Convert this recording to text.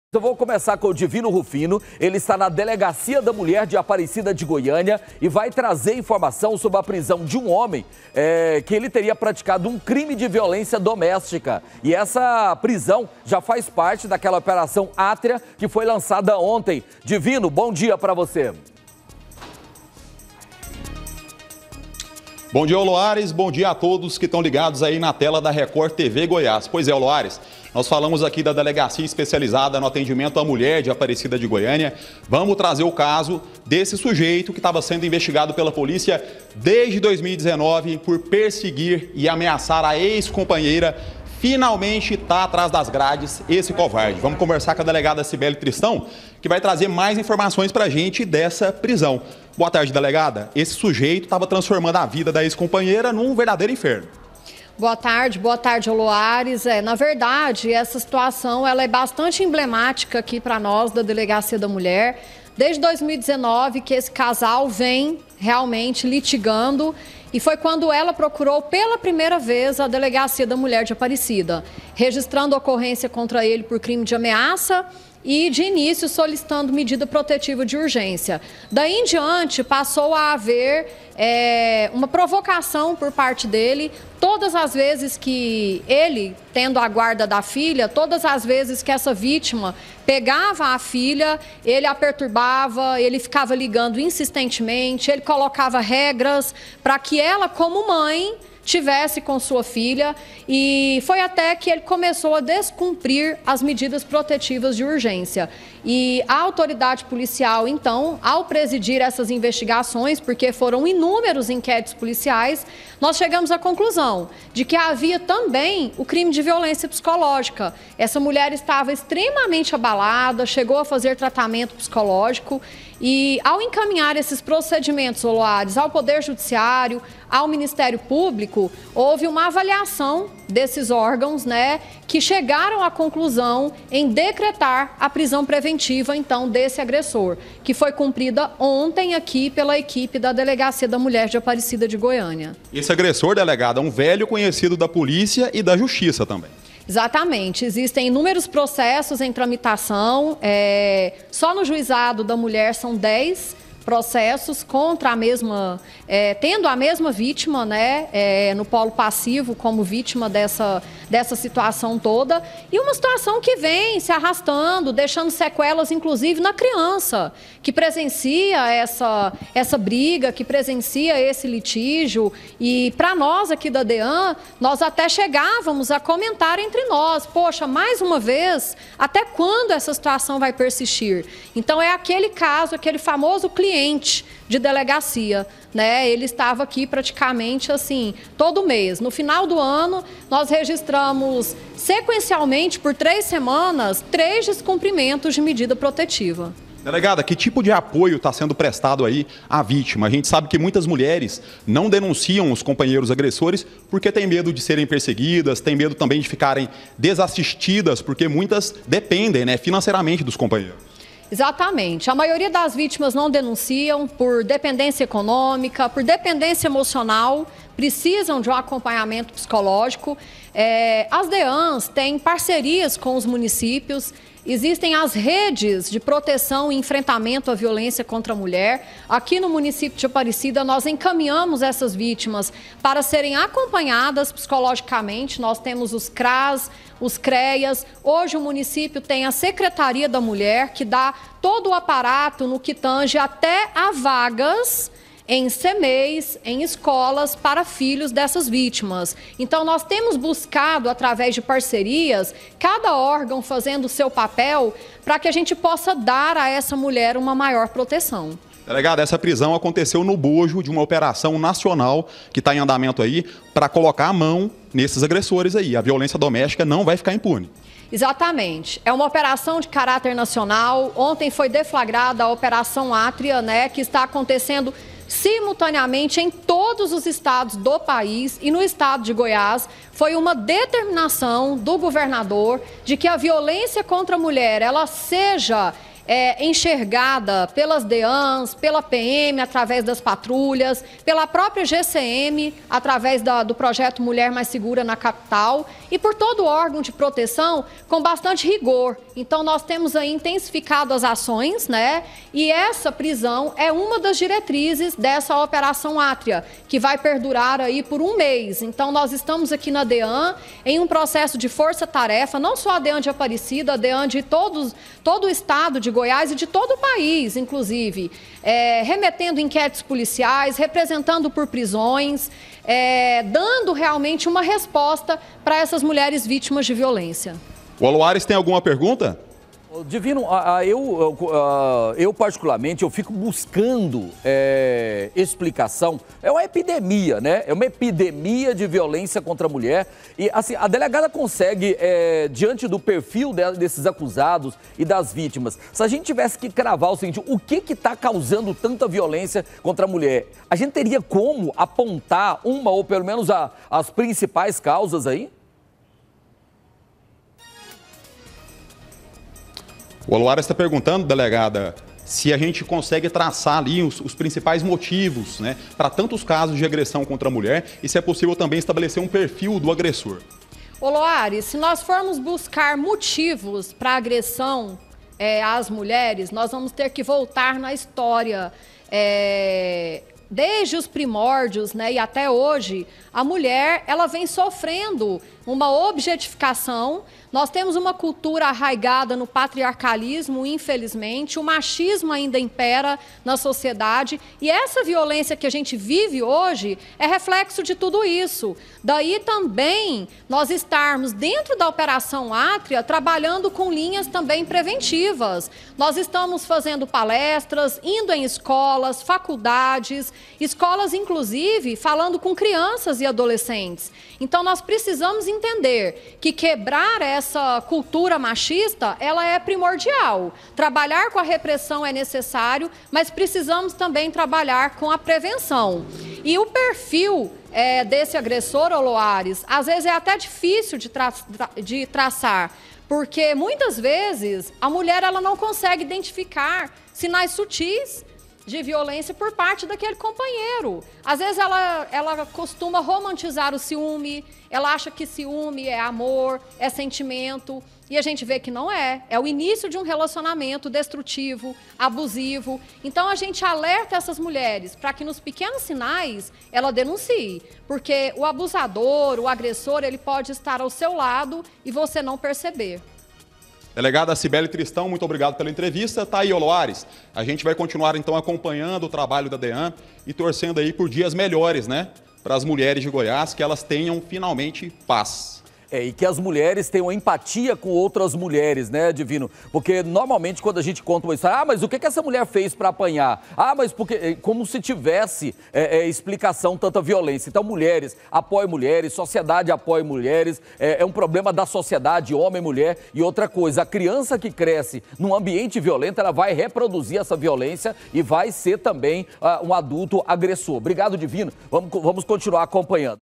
Eu vou começar com o Divino Rufino. Ele está na Delegacia da Mulher de Aparecida de Goiânia e vai trazer informação sobre a prisão de um homem que ele teria praticado um crime de violência doméstica. E essa prisão já faz parte daquela operação Átria que foi lançada ontem. Divino, bom dia para você. Bom dia, Loares. Bom dia a todos que estão ligados aí na tela da Record TV Goiás. Pois é, Loares, nós falamos aqui da delegacia especializada no atendimento à mulher de Aparecida de Goiânia. Vamos trazer o caso desse sujeito que estava sendo investigado pela polícia desde 2019 por perseguir e ameaçar a ex-companheira. Finalmente está atrás das grades esse covarde. Vamos conversar com a delegada Cibele Tristão, que vai trazer mais informações para a gente dessa prisão. Boa tarde, delegada. Esse sujeito estava transformando a vida da ex-companheira num verdadeiro inferno. Boa tarde, Loares. Na verdade, essa situação ela é bastante emblemática aqui para nós da Delegacia da Mulher. Desde 2019 que esse casal vem realmente litigando e foi quando ela procurou pela primeira vez a Delegacia da Mulher de Aparecida, registrando ocorrência contra ele por crime de ameaça e, de início, solicitando medida protetiva de urgência. Daí em diante, passou a haver uma provocação por parte dele. Todas as vezes que ele, tendo a guarda da filha, todas as vezes que essa vítima pegava a filha, ele a perturbava, ele ficava ligando insistentemente, ele colocava regras para que ela, como mãe, tivesse com sua filha, e foi até que ele começou a descumprir as medidas protetivas de urgência. E a autoridade policial, então, ao presidir essas investigações, porque foram inúmeros inquéritos policiais, nós chegamos à conclusão de que havia também o crime de violência psicológica. Essa mulher estava extremamente abalada, chegou a fazer tratamento psicológico e, ao encaminhar esses procedimentos, Loares, ao Poder Judiciário, ao Ministério Público, houve uma avaliação desses órgãos, que chegaram à conclusão em decretar a prisão preventiva, então, desse agressor, que foi cumprida ontem aqui pela equipe da Delegacia da Mulher de Aparecida de Goiânia. Esse agressor, delegado, é um velho conhecido da polícia e da justiça também. Exatamente, existem inúmeros processos em tramitação, só no juizado da mulher são 10 processos contra a mesma, tendo a mesma vítima, no polo passivo como vítima dessa situação toda, e uma situação que vem se arrastando, deixando sequelas inclusive na criança, que presencia essa briga, que presencia esse litígio. E para nós aqui da DEAN, nós até chegávamos a comentar entre nós, poxa, mais uma vez, até quando essa situação vai persistir? Então é aquele caso, aquele famoso cliente de delegacia, ele estava aqui praticamente assim, todo mês. No final do ano, nós registramos sequencialmente por 3 semanas, 3 descumprimentos de medida protetiva. Delegada, que tipo de apoio está sendo prestado aí à vítima? A gente sabe que muitas mulheres não denunciam os companheiros agressores porque têm medo de serem perseguidas, têm medo também de ficarem desassistidas, porque muitas dependem, financeiramente dos companheiros. Exatamente. A maioria das vítimas não denunciam por dependência econômica, por dependência emocional, precisam de um acompanhamento psicológico. As DEANs têm parcerias com os municípios, existem as redes de proteção e enfrentamento à violência contra a mulher. Aqui no município de Aparecida, nós encaminhamos essas vítimas para serem acompanhadas psicologicamente. Nós temos os CRAS, os CREAS. Hoje o município tem a Secretaria da Mulher, que dá todo o aparato no que tange até a vagas em CMEs, em escolas para filhos dessas vítimas. Então, nós temos buscado, através de parcerias, cada órgão fazendo o seu papel para que a gente possa dar a essa mulher uma maior proteção. Delegado, essa prisão aconteceu no bojo de uma operação nacional que está em andamento aí para colocar a mão nesses agressores aí. A violência doméstica não vai ficar impune. Exatamente. É uma operação de caráter nacional. Ontem foi deflagrada a Operação Átria, que está acontecendo simultaneamente em todos os estados do país, e no estado de Goiás foi uma determinação do governador de que a violência contra a mulher ela seja enxergada pelas DEANs, pela PM, através das patrulhas, pela própria GCM, através do projeto Mulher Mais Segura na Capital. e por todo órgão de proteção com bastante rigor. Então nós temos aí intensificado as ações, né? E essa prisão é uma das diretrizes dessa Operação Átria, que vai perdurar aí por um mês. Então nós estamos aqui na DEAN em um processo de força-tarefa, não só a DEAN de Aparecida, a DEAN de todo o estado de Goiás e de todo o país, inclusive, remetendo inquéritos policiais, representando por prisões, dando realmente uma resposta para essas mulheres vítimas de violência. O Aloares tem alguma pergunta? Divino, eu particularmente, eu fico buscando explicação. É uma epidemia, né? É uma epidemia de violência contra a mulher. E, assim, a delegada consegue, diante do perfil desses acusados e das vítimas, se a gente tivesse que cravar o seguinte, o que está causando tanta violência contra a mulher? A gente teria como apontar uma ou pelo menos as principais causas aí? O Aloares está perguntando, delegada, se a gente consegue traçar ali os principais motivos, né, para tantos casos de agressão contra a mulher e se é possível também estabelecer um perfil do agressor. Ô Loares, se nós formos buscar motivos para agressão às mulheres, nós vamos ter que voltar na história. Desde os primórdios, né, e até hoje, a mulher ela vem sofrendo uma objetificação. Nós temos uma cultura arraigada no patriarcalismo, infelizmente, o machismo ainda impera na sociedade e essa violência que a gente vive hoje é reflexo de tudo isso. Daí também nós estarmos dentro da Operação Átria trabalhando com linhas também preventivas. Nós estamos fazendo palestras, indo em escolas, faculdades, escolas inclusive falando com crianças e adolescentes. Então nós precisamos entender que quebrar essa cultura machista, ela é primordial. Trabalhar com a repressão é necessário, mas precisamos também trabalhar com a prevenção. E o perfil desse agressor, Oloares, às vezes é até difícil de traçar, porque muitas vezes a mulher ela não consegue identificar sinais sutis de violência por parte daquele companheiro. Às vezes ela costuma romantizar o ciúme, ela acha que ciúme é amor, é sentimento, e a gente vê que não é. É o início de um relacionamento destrutivo, abusivo. Então a gente alerta essas mulheres para que nos pequenos sinais ela denuncie, porque o abusador, o agressor, ele pode estar ao seu lado e você não perceber. Delegada Cibele Tristão, muito obrigado pela entrevista. Tá aí, Oloares. A gente vai continuar, então, acompanhando o trabalho da DEAN e torcendo aí por dias melhores, né? Para as mulheres de Goiás, que elas tenham finalmente paz. E que as mulheres tenham empatia com outras mulheres, né, Divino? Porque normalmente quando a gente conta uma história, mas o que essa mulher fez para apanhar? Mas porque, como se tivesse explicação tanta violência. Então mulheres apoiam mulheres, sociedade apoia mulheres, é um problema da sociedade, homem e mulher. E outra coisa, a criança que cresce num ambiente violento, ela vai reproduzir essa violência e vai ser também um adulto agressor. Obrigado, Divino. Vamos continuar acompanhando.